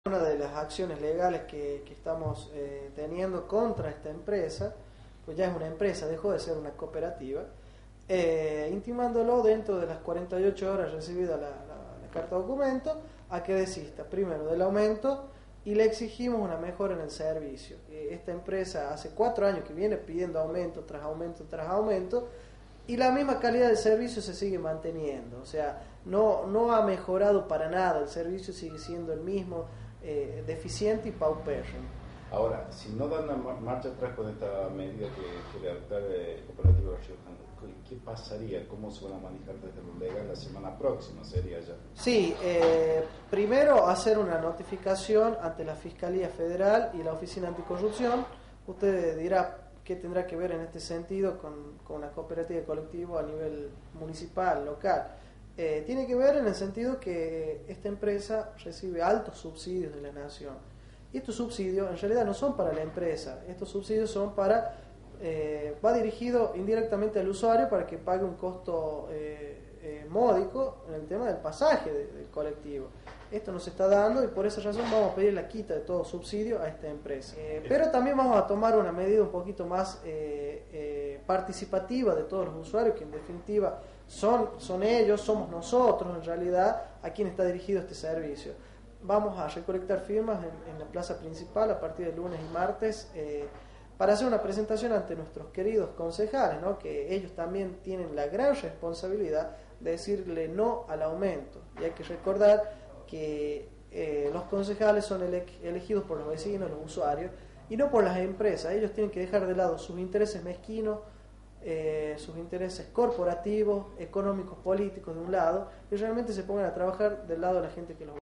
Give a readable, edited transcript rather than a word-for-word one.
Una de las acciones legales que estamos teniendo contra esta empresa, pues ya es una empresa, dejó de ser una cooperativa, intimándolo dentro de las 48 horas recibida la carta documento a que desista primero del aumento y le exigimos una mejora en el servicio. Esta empresa hace 4 años que viene pidiendo aumento tras aumento tras aumento y la misma calidad del servicio se sigue manteniendo, o sea, no ha mejorado para nada, el servicio sigue siendo el mismo, deficiente y paupérrimo. Ahora, si no dan marcha atrás con esta medida que quiere adoptar el Cooperativo Riojano, ¿qué pasaría? ¿Cómo se van a manejar desde lo legal la semana próxima? Sería ya. Sí, primero hacer una notificación ante la Fiscalía Federal y la Oficina Anticorrupción. Usted dirá qué tendrá que ver en este sentido con una cooperativa de colectivo a nivel municipal, local. Tiene que ver en el sentido que esta empresa recibe altos subsidios de la nación. Y estos subsidios en realidad no son para la empresa, estos subsidios son para, va dirigido indirectamente al usuario para que pague un costo módico en el tema del pasaje del colectivo. Esto nos está dando y por esa razón vamos a pedir la quita de todo subsidio a esta empresa. Pero también vamos a tomar una medida un poquito más participativa de todos los usuarios, que en definitiva son ellos, somos nosotros en realidad a quien está dirigido este servicio. Vamos a recolectar firmas en la plaza principal a partir de lunes y martes para hacer una presentación ante nuestros queridos concejales, ¿no? Que ellos también tienen la gran responsabilidad de decirle no al aumento. Y hay que recordar que los concejales son elegidos por los vecinos, los usuarios, y no por las empresas. Ellos tienen que dejar de lado sus intereses mezquinos, sus intereses corporativos, económicos, políticos de un lado, y realmente se pongan a trabajar del lado de la gente que los